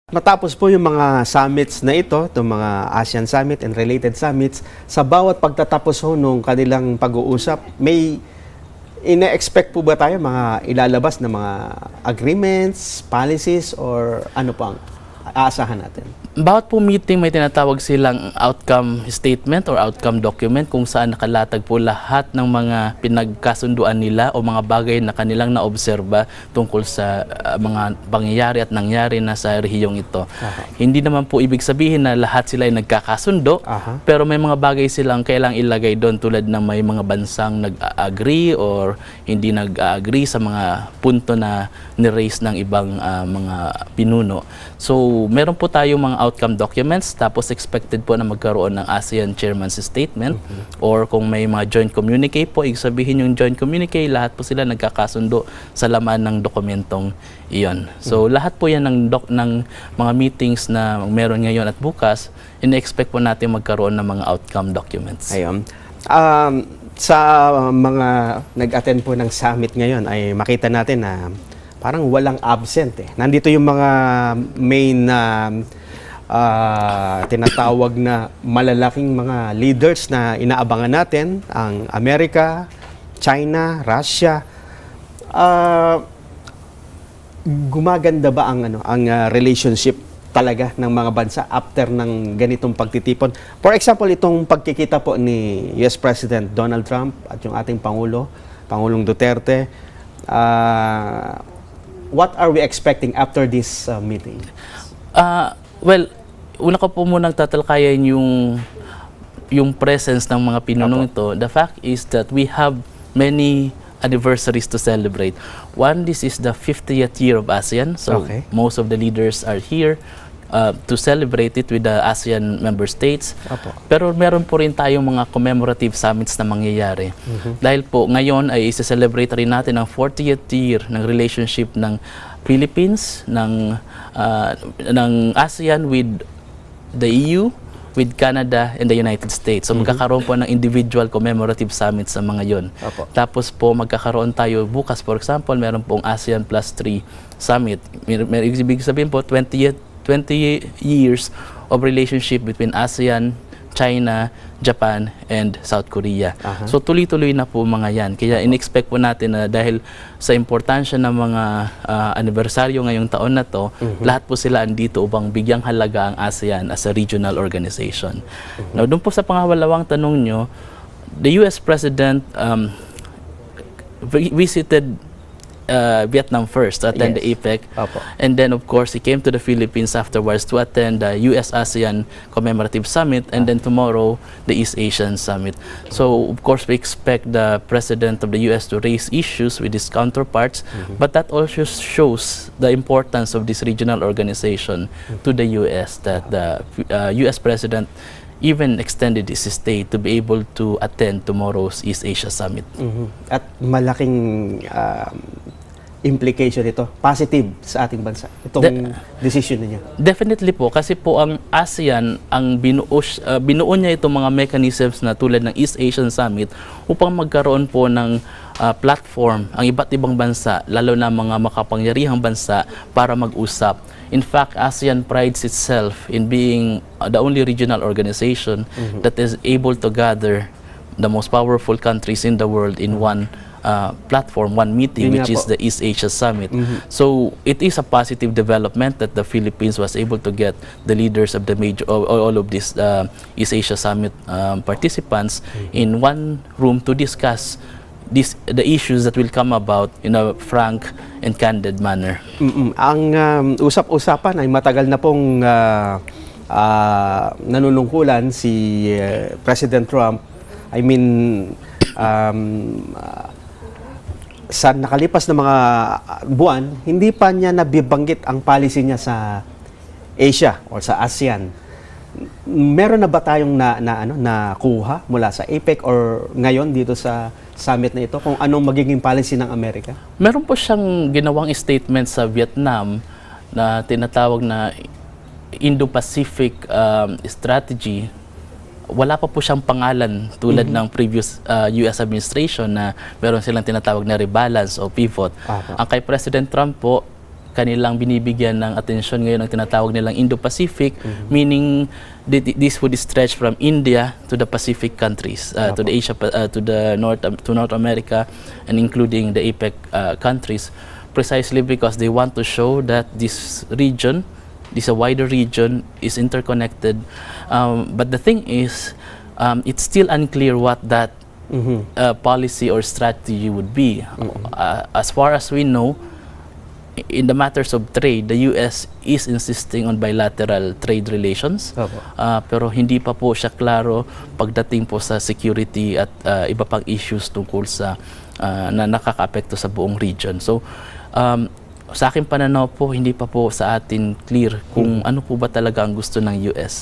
Matapos po yung mga summits na ito, itong mga ASEAN Summit and related summits, sa bawat pagtatapos ho nung kanilang pag-uusap, may ina-expect po ba tayo mga ilalabas na mga agreements, policies, or ano po ang aasahan natin? Bawat po meeting may tinatawag silang outcome statement or outcome document kung saan nakalatag po lahat ng mga pinagkasunduan nila o mga bagay na kanilang naobserba tungkol sa mga pangyayari at nangyari na sa rehiyong ito. Hindi naman po ibig sabihin na lahat sila ay nagkakasundo, pero may mga bagay silang kailang ilagay doon tulad ng may mga bansang nag-agree or hindi nag-agree sa mga punto na ni-raise ng ibang mga pinuno. So, meron po tayong mga outcome documents, tapos expected po na magkaroon ng ASEAN Chairman's Statement or kung may mga joint communique po, ibig sabihin yung joint communique, lahat po sila nagkakasundo sa laman ng dokumentong iyon. So lahat po yan ng mga meetings na meron ngayon at bukas, ina-expect po natin magkaroon ng mga outcome documents. Ayun. Sa mga nag-attend po ng summit ngayon ay makita natin na parang walang absent eh. Nandito yung mga main tinatawag na malalaking mga leaders na inaabangan natin, ang Amerika, China, Russia. Gumaganda ba ang relationship talaga ng mga bansa after ng ganitong pagtitipon? For example, itong pagkikita po ni US President Donald Trump at yung ating Pangulong Duterte, what are we expecting after this meeting? Well, una ko po munang tatalakayan yung presence ng mga pinunong ito. The fact is that we have many anniversaries to celebrate. One, this is the 50th year of ASEAN, so most of the leaders are here to celebrate it with the ASEAN member states. Pero meron po rin tayong mga commemorative summits na mangyayari. Dahil po ngayon ay isa-celebrate rin natin ang 40th year ng relationship ng Philippines, ng ASEAN with the EU, with Canada and the United States. So magkakaroon po ng individual commemorative summits sa mga yon. Tapos po magkakaroon tayo bukas, for example, meron pong ASEAN Plus 3 Summit. Ibig sabihin po 20 years of relationship between ASEAN, China, Japan, and South Korea. So tuloy-tuloy na po mga yan. Kaya in-expect po natin na dahil sa importansya ng mga anibersaryo ngayong taon na to, lahat po sila andito upang bigyang halaga ang ASEAN as a regional organization. Now, doon po sa pangalawang tanong nyo, the US President visited Vietnam first to attend the APEC, and then of course he came to the Philippines afterwards to attend the US-ASEAN Commemorative Summit, and then tomorrow the East Asian Summit. So of course we expect the President of the US to raise issues with his counterparts, but that also shows the importance of this regional organization to the US, that the US President even extended his stay to be able to attend tomorrow's East Asia Summit. At malaking implication ito, positive sa ating bansa, itong decision niya. Definitely po, kasi po ang ASEAN, ang binuo niya itong mga mechanisms na tulad ng East Asian Summit upang magkaroon po ng platform ang iba't ibang bansa, lalo na mga makapangyarihang bansa, para mag-usap. In fact, ASEAN prides itself in being the only regional organization that is able to gather the most powerful countries in the world in one platform, one meeting, which is the East Asia Summit. So it is a positive development that the Philippines was able to get the leaders of the all of these East Asia Summit participants in one room to discuss the issues that will come about in a frank and candid manner. Ang usap-usapan ay matagal na pong nanunungkulan si President Trump. I mean, sa nakalipas na mga buwan, hindi pa niya nabibanggit ang policy niya sa Asia or sa ASEAN. Meron na ba tayong nakuha mula sa APEC or ngayon dito sa summit na ito kung anong magiging policy ng Amerika? Meron po siyang ginawang statement sa Vietnam na tinatawag na Indo-Pacific strategy. Wala pa po siyang pangalan tulad ng previous US administration na meron silang tinatawag na rebalance o pivot. Ang kay President Trump po, kanilang binibigyan ng atensyon ngayon ang tinatawag nilang Indo-Pacific, meaning this would stretch from India to the Pacific countries, to the Asia, to the North America, and including the APEC countries, precisely because they want to show that this region, this a wider region, is interconnected. But the thing is, it's still unclear what that policy or strategy would be. As far as we know, in the matters of trade, the US is insisting on bilateral trade relations. Pero hindi pa po siya klaro pagdating po sa security at iba pang issues tungkol sa na nakakaapekto sa buong region. So, sa aking pananaw po, hindi pa po sa atin clear kung ano po ba talaga ang gusto ng US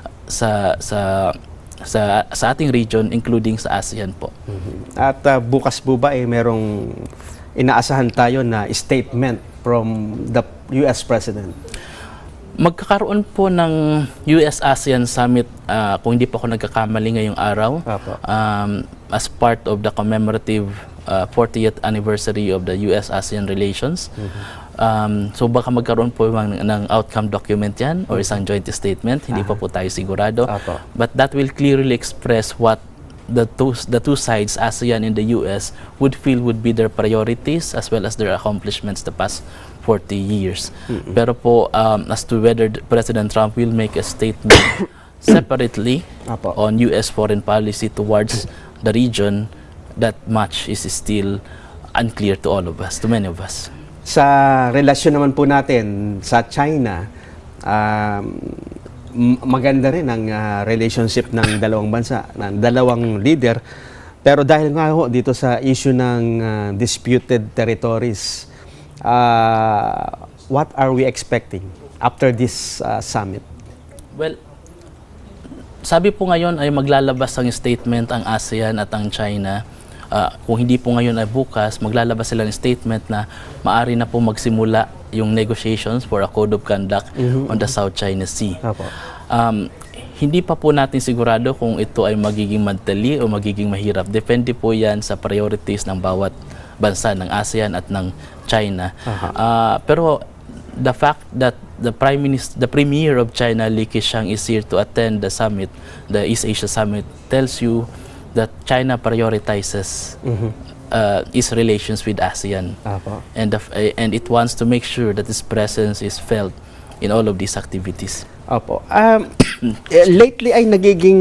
sa ating region, including sa ASEAN po. At bukas po ba merong inaasahan tayo na statement from the US President? Magkakaroon po ng US-ASEAN Summit, kung hindi po ako nagkakamali ngayong araw, as part of the commemorative 40th anniversary of the US-ASEAN relations. So baka magkaroon po ng outcome document yan or isang joint statement, hindi pa po tayo sigurado. But that will clearly express what the two sides, ASEAN and the US, would feel would be their priorities as well as their accomplishments the past 40 years. Pero po, as to whether President Trump will make a statement separately on US foreign policy towards the region, that much is still unclear to all of us, to many of us. Sa relasyon naman po natin sa China, maganda rin ang relationship ng dalawang bansa, ng dalawang leader. Pero dahil nga ho dito sa issue ng disputed territories, what are we expecting after this summit? Well, sabi po ngayon ay maglalabas ang statement ang ASEAN at ang China. Kung hindi po ngayon ay bukas, maglalabas sila ng statement na maari na po magsimula yung negotiations for a code of conduct on the South China Sea. Hindi pa po natin sigurado kung ito ay magiging madali o magiging mahirap. Depende po yan sa priorities ng bawat bansa, ng ASEAN at ng China. Pero the fact that the Premier of China, Li Keqiang, is here to attend the summit, the East Asia Summit, tells you that China prioritizes its relations with ASEAN, and it wants to make sure that its presence is felt in all of these activities. Lately ay nagiging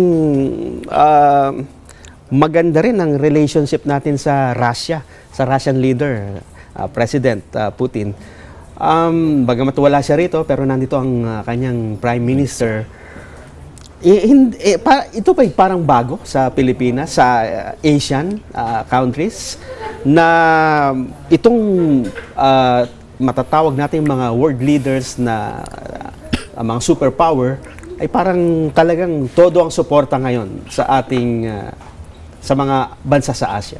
maganda rin ang relationship natin sa Russia, sa Russian leader, President Putin. Bagamat wala siya rito, pero nandito ang kanyang Prime Minister. Ito ba parang bago sa Pilipinas, sa Asian countries, na itong matatawag natin mga world leaders na mga superpower ay parang talagang todo ang suporta ngayon sa ating sa mga bansa sa Asia.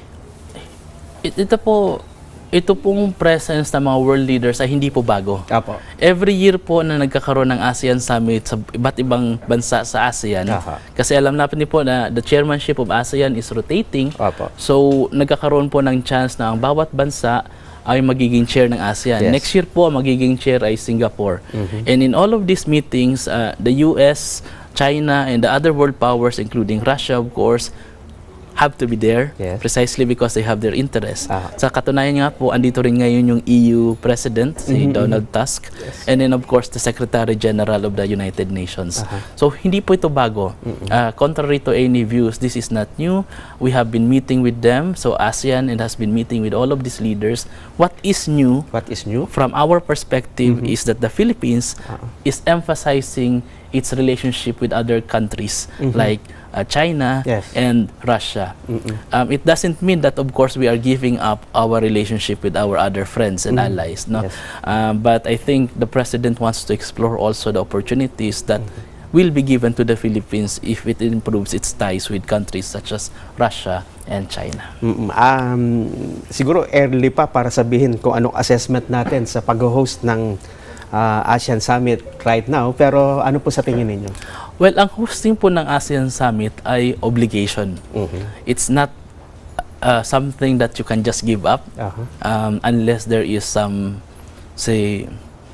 Ito pong presence ng mga world leaders ay hindi po bago. Every year po na nagkakaroon ng ASEAN Summit sa iba't ibang bansa sa ASEAN, kasi alam natin po na the chairmanship of ASEAN is rotating, so nagkakaroon po ng chance na ang bawat bansa ay magiging chair ng ASEAN. Next year po, magiging chair ay Singapore. And in all of these meetings, the US, China, and the other world powers, including Russia, of course, have to be there precisely because they have their interests. Sa katunayan nga po, andito rin ngayon yung EU President, si Donald Tusk, and then of course the Secretary General of the United Nations. So hindi po ito bago. Contrary to any views, this is not new. We have been meeting with them, so ASEAN and has been meeting with all of these leaders. What is new from our perspective is that the Philippines is emphasizing its relationship with other countries like China and Russia. It doesn't mean that, of course, we are giving up our relationship with our other friends and allies. No? But I think the President wants to explore also the opportunities that will be given to the Philippines if it improves its ties with countries such as Russia and China. Siguro early pa para sabihin kung anong assessment natin sa pag-host ng ASEAN Summit right now, pero ano po sa tingin ninyo? Well, ang hosting po ng ASEAN Summit ay obligation. It's not something that you can just give up unless there is some say,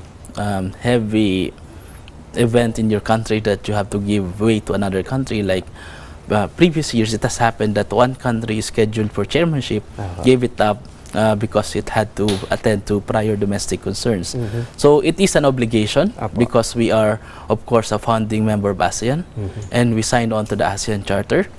heavy event in your country that you have to give way to another country. Like previous years, it has happened that one country scheduled for chairmanship gave it up because it had to attend to prior domestic concerns. So it is an obligation because we are, of course, a founding member of ASEAN, and we signed on to the ASEAN Charter.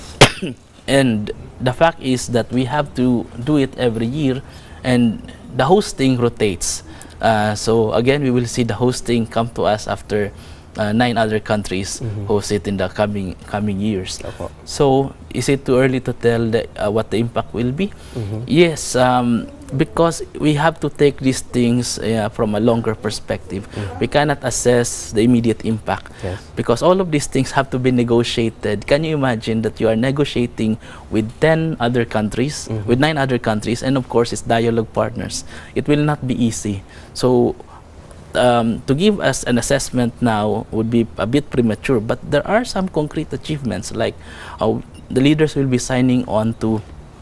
And the fact is that we have to do it every year, and the hosting rotates. So again, we will see the hosting come to us after 9 other countries host it in the coming years. So is it too early to tell what the impact will be? Yes, because we have to take these things from a longer perspective. We cannot assess the immediate impact because all of these things have to be negotiated. Can you imagine that you are negotiating with 10 other countries, with 9 other countries, and of course it's dialogue partners. It will not be easy. So to give us an assessment now would be a bit premature, but there are some concrete achievements, like the leaders will be signing on to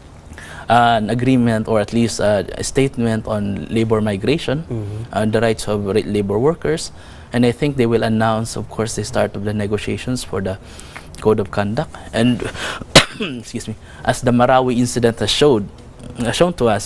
an agreement, or at least a statement on labor migration and the rights of labor workers, and I think they will announce, of course, the start of the negotiations for the code of conduct. And excuse me, as the Marawi incident has shown to us,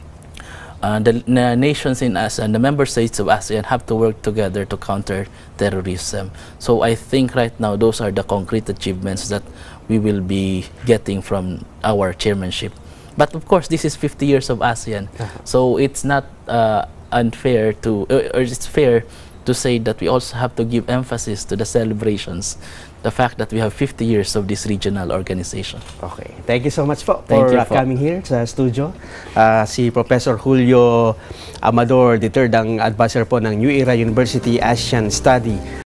the nations in ASEAN, the member states of ASEAN, have to work together to counter terrorism. So I think right now those are the concrete achievements that we will be getting from our chairmanship. But of course, this is 50 years of ASEAN, so it's not unfair to, or it's fair to say that we also have to give emphasis to the celebrations, the fact that we have 50 years of this regional organization. Okay. Thank you so much po for coming here sa studio. Si Professor Julio Amador III, ang advisor po ng New Era University ASEAN Study